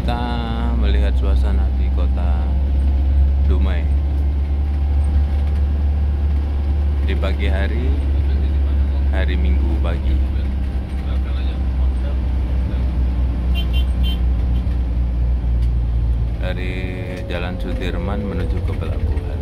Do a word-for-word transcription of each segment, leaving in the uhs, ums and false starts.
kita melihat suasana di kota Dumai di pagi hari, hari Minggu pagi. Dari Jalan Sudirman menuju ke pelabuhan.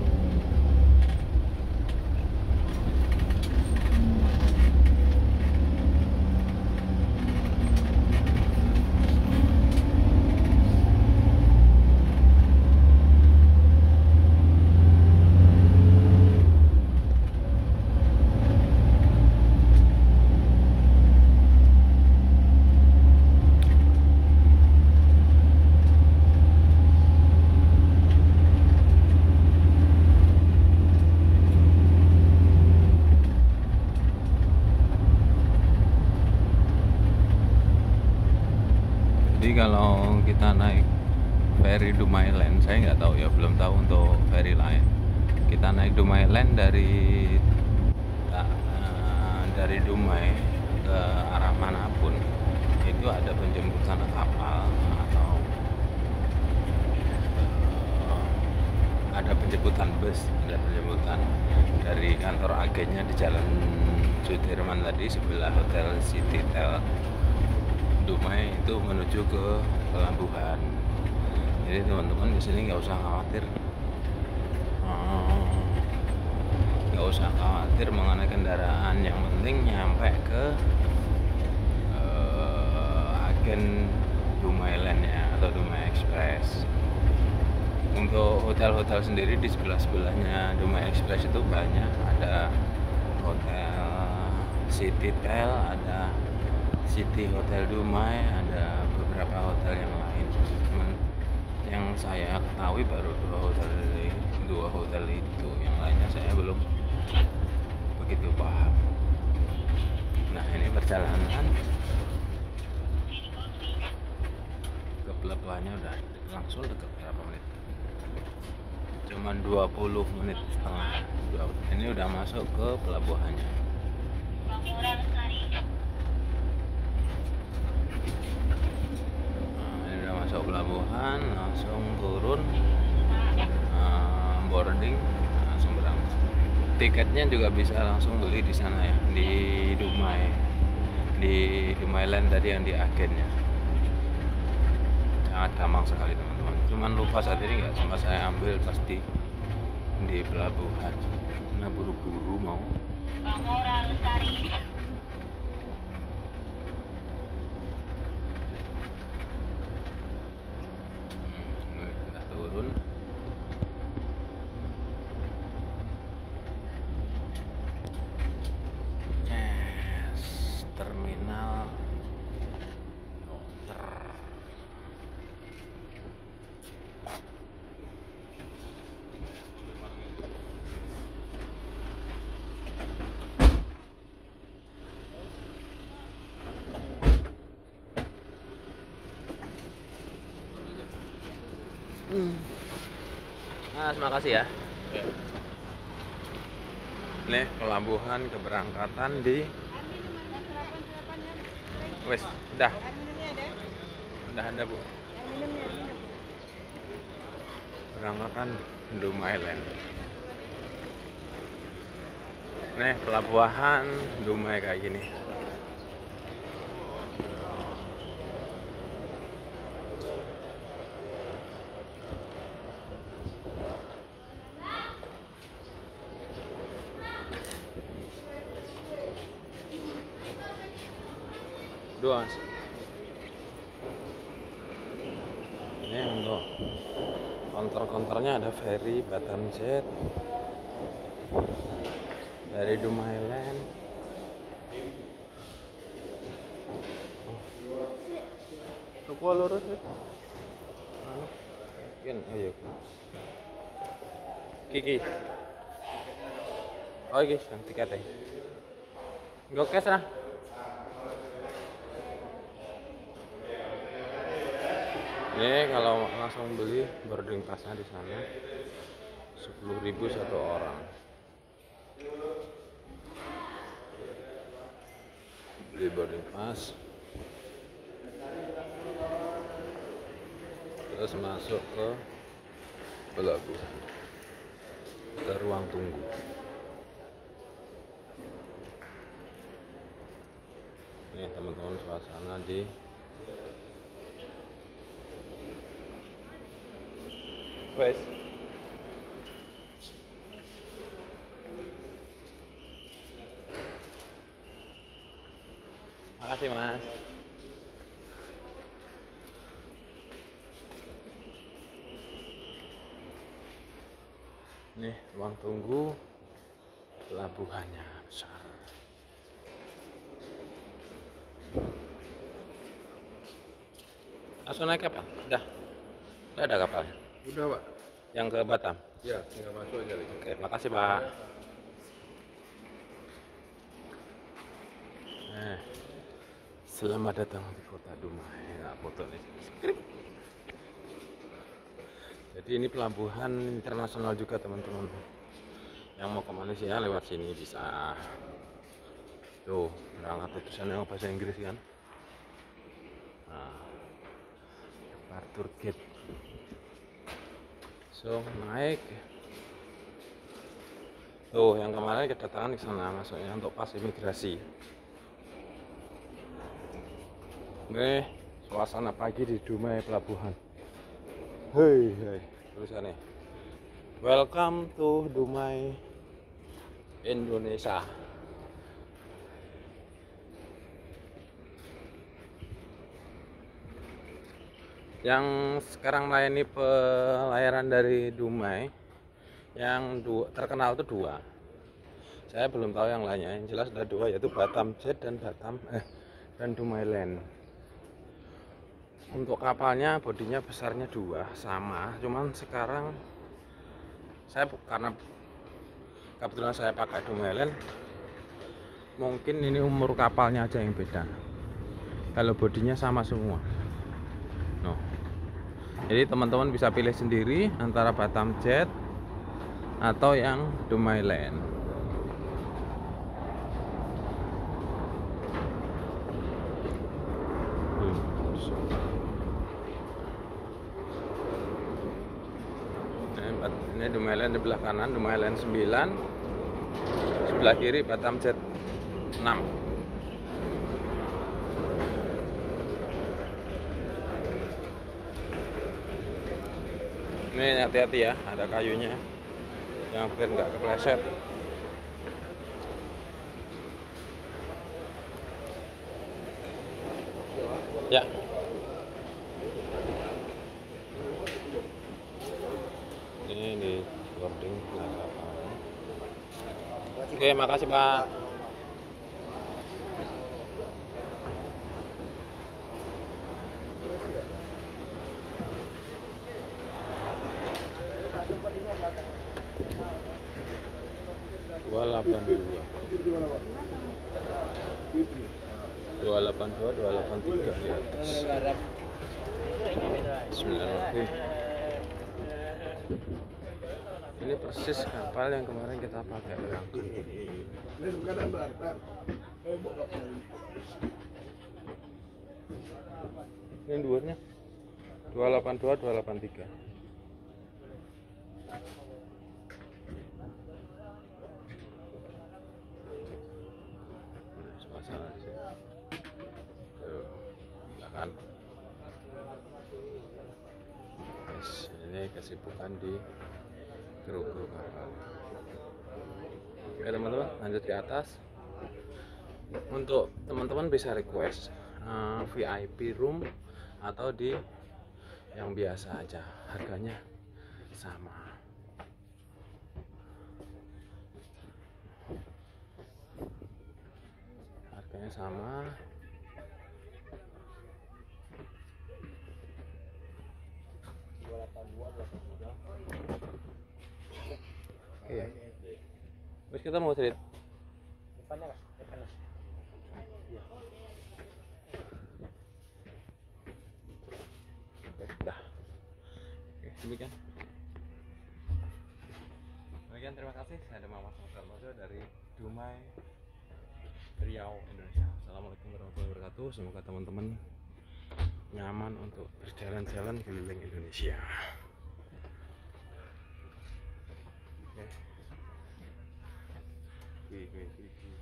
Jadi kalau kita naik ferry Dumai Land, saya nggak tahu ya, belum tahu untuk ferry lain. Kita naik Dumai Land dari uh, dari Dumai ke arah manapun, itu ada penjemputan kapal atau uh, ada penjemputan bus, ada penjemputan dari kantor agennya di Jalan Sudirman tadi sebelah Hotel Citytel Dumai itu menuju ke pelabuhan. Jadi teman-teman di sini nggak usah khawatir, nggak usah khawatir mengenai kendaraan. Yang penting nyampe ke uh, agen Dumai Land ya, atau Dumai Express. Untuk hotel-hotel sendiri di sebelah-sebelahnya Dumai Express itu banyak. Ada hotel Citytel, ada City Hotel Dumai, ada beberapa hotel yang lain. Cuman yang saya ketahui baru dua hotel dua hotel itu. Yang lainnya saya belum begitu paham. Nah, ini perjalanan ke pelabuhannya udah langsung dekat berapa menit? Cuman dua puluh menit setengah. Ini udah masuk ke pelabuhannya. Masuk pelabuhan, langsung turun, uh, boarding, langsung berangkat. Tiketnya juga bisa langsung beli di sana ya, di Dumai, di Dumai Land tadi yang di agennya. Sangat gampang sekali teman-teman. Cuman lupa saat ini nggak sempat saya ambil pasti di pelabuhan. Karena buru-buru mau. Turun. Yes, terminal Ter. Hmm. Mas, makasih ya. Ya. Nih pelabuhan keberangkatan di. Wes, udah. Udah ada bu. Berangkatan Dumai Land. Nih pelabuhan Dumai kayak gini. Dua. Ini untuk konter-konternya ada ferry Batam Jet dari Dumai Land. Aku lurus ya. Kan, ayo. Kiki. Oh, guys, yang tiketnya. Gak cash lah. Ini kalau langsung beli boarding passnya di sana sepuluh ribu satu orang. Beli boarding pass terus masuk ke pelabuhan, ke ruang tunggu. Nih teman-teman, suasana di wes. Makasih mas. Nih ruang tunggu pelabuhannya besar. Langsung naik kapal? Udah? Udah ada kapalnya? Udah pak. Yang ke Batam? Ya, tinggal masuk aja lagi. Oke, makasih pak. Nah, selamat datang di kota Dumai. Nah, foto nih. Jadi ini pelabuhan internasional juga teman-teman. Yang mau ke Malaysia lewat sini bisa. Tuh, berangkat tulisannya bahasa Inggris kan. Nah, departure gate. So, naik. Tuh, yang kemarin kedatangan ke sana masuknya untuk pas imigrasi. Oke, suasana pagi di Dumai pelabuhan. Hei, hei, tulisannya. Welcome to Dumai, Indonesia. Yang sekarang melayani pelayaran dari Dumai, yang dua, terkenal itu dua. Saya belum tahu yang lainnya. Yang jelas ada dua, yaitu Batam Jet dan Batam eh dan Dumai Land. Untuk kapalnya bodinya besarnya dua sama, cuman sekarang saya karena kebetulan saya pakai Dumai Land, mungkin ini umur kapalnya aja yang beda. Kalau bodinya sama semua. No. Jadi teman-teman bisa pilih sendiri antara Batam Jet atau yang Dumai Land. Ini Dumai Land di belah kanan, Dumai Land sembilan, sebelah kiri Batam Jet enam. Ini hati-hati ya, ada kayunya yang biar nggak kepleset. Ya. Ini di boarding kapal. Oke, makasih Pak. dua delapan dua dua delapan dua dua delapan tiga di atas. Bismillahirrahmanirrahim. Ini persis kapal yang kemarin kita pakai berangkat. Ini duanya dua delapan dua dua delapan tiga. Kan yes, ini kesibukan di kru-kru kapal. Oke teman-teman, lanjut ke atas. Untuk teman-teman bisa request uh, V I P room atau di yang biasa aja, harganya sama. Harganya sama. Iya. Terus kita mau cerit. Depannya Kak, depannya. Iya. Dah. Oke, demikian. Demikian, terima kasih. Saya Muhammad Sarmojo dari Dumai, Riau, Indonesia. Assalamualaikum warahmatullahi wabarakatuh. Semoga teman-teman nyaman untuk berjalan-jalan keliling Indonesia. Oke. Wih, wih, wih, wih.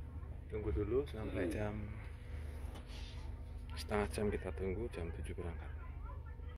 Tunggu dulu sampai jam setengah jam, kita tunggu jam tujuh berangkat.